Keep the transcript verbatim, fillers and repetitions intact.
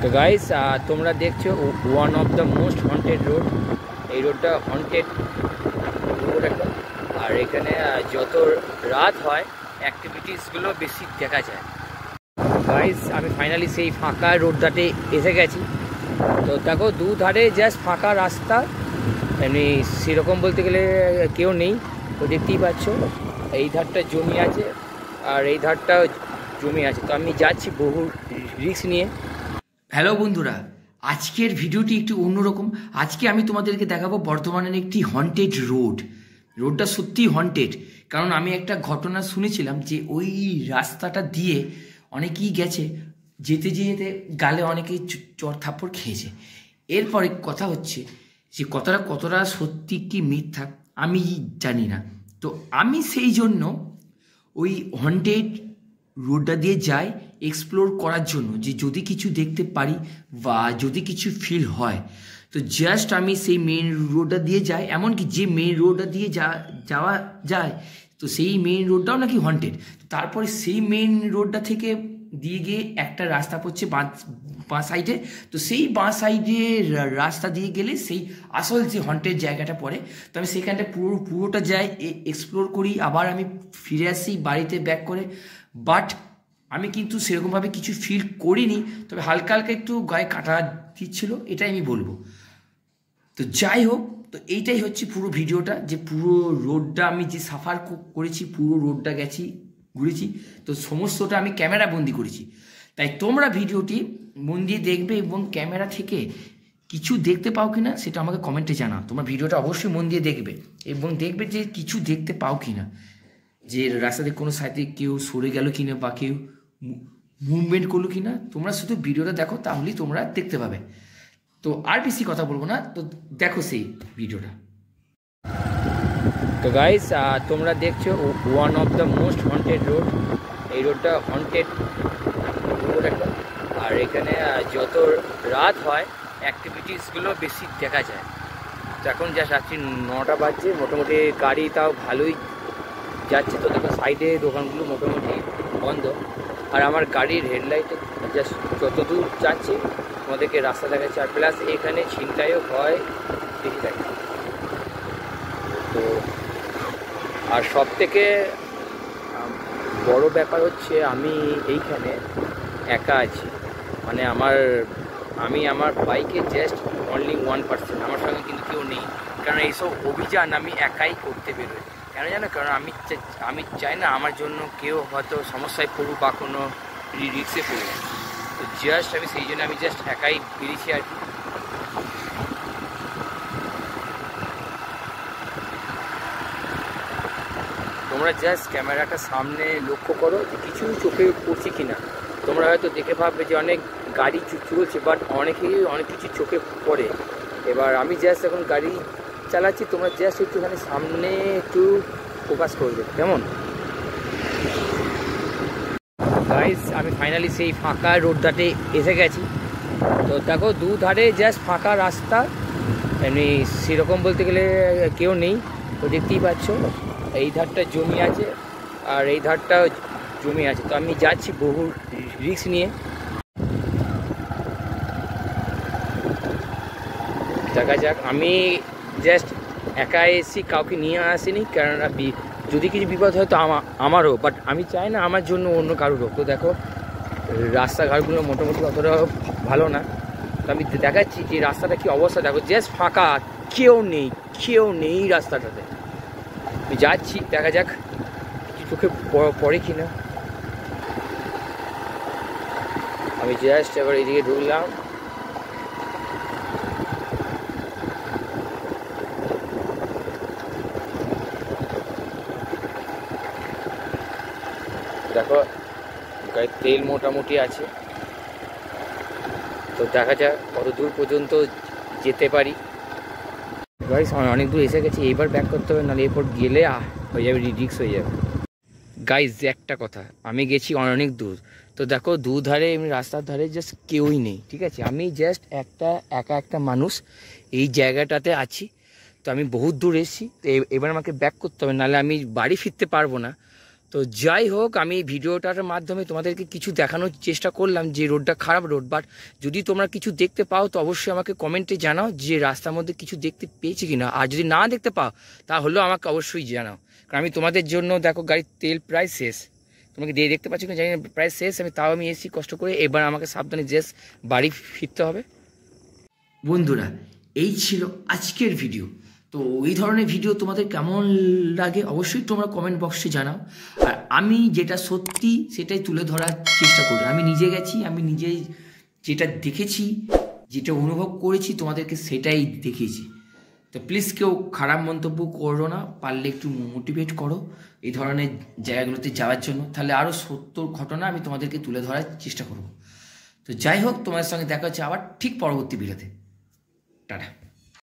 তো গাইস তোমরা দেখছো one of the most haunted road. এই রোডটা হন্টেড রোড একটা, আর এখানে যত রাত হয় অ্যাক্টিভিটিসগুলো বেশি দেখা যায়। গাইস আমি ফাইনালি সেই ফাঁকা রোডটাতে এসে গেছি। তো দেখো দু ধারে জাস্ট ফাঁকা রাস্তা, এমনি সেরকম বলতে গেলে কেউ নেই। তো দেখতেই পাচ্ছ এই ধারটা জমি আছে আর এই ধারটা জমি আছে। তো আমি যাচ্ছি বহু রিস্ক নিয়ে। হ্যালো বন্ধুরা, আজকের ভিডিওটি একটু অন্যরকম। আজকে আমি তোমাদেরকে দেখাবো বর্ধমানের একটি হন্টেড রোড। রোডটা সত্যিই হন্টেড, কারণ আমি একটা ঘটনা শুনেছিলাম যে ওই রাস্তাটা দিয়ে অনেকেই গেছে, যেতে যেতে গালে অনেকেই চর থাপ্পড় খেয়েছে। এরপরে কথা হচ্ছে যে কথাটা কতটা সত্যি কি মিথ্যা আমি জানি না। তো আমি সেই জন্য ওই হন্টেড রোডটা দিয়ে যাই এক্সপ্লোর করার জন্য, যে যদি কিছু দেখতে পারি বা যদি কিছু ফিল হয়। তো জাস্ট আমি সেই মেন রোডটা দিয়ে যাই, এমনকি যে মেন রোডটা দিয়ে যা যাওয়া যায় তো সেই মেন রোডটাও নাকি হন্টেড। তারপরে সেই মেন রোডটা থেকে দিয়ে গিয়ে একটা রাস্তা পড়ছে বাঁ বাঁ সাইডে। তো সেই বাঁ সাইডে রাস্তা দিয়ে গেলে সেই আসল যে হন্টেড জায়গাটা পড়ে। তো আমি সেখানটা পুরো পুরোটা যাই এক্সপ্লোর করি, আবার আমি ফিরে আসি বাড়িতে ব্যাক করে। বাট আমি কিন্তু সেরকমভাবে কিছু ফিল করিনি, তবে হালকা হালকা একটু গায়ে কাটা দিচ্ছিল, এটাই আমি বলবো। তো যাই হোক, তো এইটাই হচ্ছে পুরো ভিডিওটা, যে পুরো রোডটা আমি যে সাফার করেছি, পুরো রোডটা গেছি ঘুরেছি, তো সমস্তটা আমি ক্যামেরা বন্দি করেছি। তাই তোমরা ভিডিওটি মন দিয়ে দেখবে এবং ক্যামেরা থেকে কিছু দেখতে পাও কি না সেটা আমাকে কমেন্টে জানাও। তোমরা ভিডিওটা অবশ্যই মন দিয়ে দেখবে এবং দেখবে যে কিছু দেখতে পাও কি না, যে রাস্তাতে কোনো সাইডে কেউ সরে গেল কিনা বা কেউ মুভমেন্ট করলো কিনা। তোমরা শুধু ভিডিওটা দেখো, তাহলেই তোমরা দেখতে পাবে। তো আর বেশি কথা বলবো না, তো দেখো সেই ভিডিওটা। তো গাইস তোমরা দেখছো one of the most haunted road. এই রোডটা হন্টেড রোড একটা, আর এখানে যত রাত হয় অ্যাক্টিভিটিসগুলো বেশি দেখা যায়। তো এখন যা রাত্রি নটা বাজছে, মোটামুটি গাড়ি তাও ভালোই যাচ্ছে। তো দেখো সাইডে দোকানগুলো মোটামুটি বন্ধ, আর আমার গাড়ির হেডলাইটে জাস্ট যতদূর যাচ্ছে তোমাদেরকে রাস্তা দেখাচ্ছে। আর প্লাস এখানে ছিনতাইও হয় বেশি থাকে। তো আর সব থেকে বড় ব্যাপার হচ্ছে আমি এইখানে একা আছি, মানে আমার আমি আমার বাইকে জাস্ট অনলি ওয়ান পার্সেন্ট, আমার সঙ্গে কিন্তু কেউ নেই। কারণ এইসব অভিযান আমি একাই করতে বেরোই। কেন জানো? কারণ আমি আমি চাই না আমার জন্য কেউ হয়তো সমস্যায় পড়ুক বা কোনো রিক্সে পড়ুক। তো জাস্ট আমি সেই জন্য আমি জাস্ট একাই বেরিয়েছি আর কি। তোমরা জাস্ট ক্যামেরাটা সামনে লক্ষ্য করো যে কিছু চোখে পড়ছে কিনা। তোমরা হয়তো দেখে ভাববে যে অনেক গাড়ি চলছে, বাট অনেকেই অনেক কিছু চোখে পড়ে। এবার আমি জাস্ট এখন গাড়ি চালাচ্ছি, তোমরা জাস্ট একটুখানি সামনে একটু ফোকাস করবে, কেমন? গাইস আমি ফাইনালি সেই ফাঁকা রোডটাতে এসে গেছি। তো দেখো দু ধারে জাস্ট ফাঁকা রাস্তা, এমনি সেরকম বলতে গেলে কেউ নেই। তো দেখতেই পাচ্ছ এই ধারটা জমি আছে আর এই ধারটা জমি আছে। তো আমি যাচ্ছি বহু রিস্ক নিয়ে। দেখা যাক, আমি জাস্ট একা এসি, কাউকে নিয়ে আসিনি। কেননা যদি কিছু বিপদ হয় তো আমারও, বাট আমি চাই না আমার জন্য অন্য কারোর হোক। তো দেখো রাস্তাঘাটগুলো মোটামুটি অতটা ভালো না। তো আমি দেখাচ্ছি যে রাস্তাটা কি অবস্থা। দেখো জাস্ট ফাঁকা, কেউ নেই, কেউ নেই রাস্তাটাতে। আমি যাচ্ছি, দেখা যাক কিছু চোখে পড়ে কিনা। আমি জাস্ট এবার এইদিকে ঢুকলাম। দেখো গাড়ির তেল মোটামুটি আছে। তো দেখা যাক কত দূর পর্যন্ত যেতে পারি। গাইস অনেক দূর এসে গেছি, এইবার ব্যাক করতে হবে, নাহলে এরপর গেলে হয়ে যাবে রিস্ক হয়ে যাবে। গাইস একটা কথা, আমি গেছি অনেক দূর। তো দেখো দু ধারে এমনি রাস্তার ধারে জাস্ট কেউই নেই, ঠিক আছে? আমি জাস্ট একটা একা একটা মানুষ এই জায়গাটাতে আছি। তো আমি বহুত দূর এসেছি, তো এবার আমাকে ব্যাক করতে হবে, নাহলে আমি বাড়ি ফিরতে পারবো না। তো যাই হোক, আমি এই ভিডিওটার মাধ্যমে তোমাদেরকে কিছু দেখানোর চেষ্টা করলাম যে রোডটা খারাপ রোড, বাট যদি তোমরা কিছু দেখতে পাও তো অবশ্যই আমাকে কমেন্টে জানাও যে রাস্তার মধ্যে কিছু দেখতে পেয়েছি কিনা, আর যদি না দেখতে পাও তাহলেও আমাকে অবশ্যই জানাও, কারণ আমি তোমাদের জন্য দেখো গাড়ির তেল প্রায় শেষ, তোমাকে দিয়ে দেখতে পাচ্ছি না জানি না, প্রায় শেষ, আমি তাও আমি এসি কষ্ট করে, এবার আমাকে সাবধানে জেস বাড়ি ফিরতে হবে। বন্ধুরা, এই ছিল আজকের ভিডিও। তো এই ধরনের ভিডিও তোমাদের কেমন লাগে অবশ্যই তোমরা কমেন্ট বক্সে জানাও। আর আমি যেটা সত্যি সেটাই তুলে ধরার চেষ্টা করি। আমি নিজে গেছি, আমি নিজে যেটা দেখেছি, যেটা অনুভব করেছি তোমাদেরকে সেটাই দেখিয়েছি। তো প্লিজ কেউ খারাপ মন্তব্য করো না, পারলে একটু মোটিভেট করো এই ধরনের জায়গাগুলোতে যাওয়ার জন্য, তাহলে আরও সত্য ঘটনা আমি তোমাদেরকে তুলে ধরার চেষ্টা করব। তো যাই হোক, তোমাদের সঙ্গে দেখা হচ্ছে আবার ঠিক পরবর্তী ভিডিওতে। টাটা।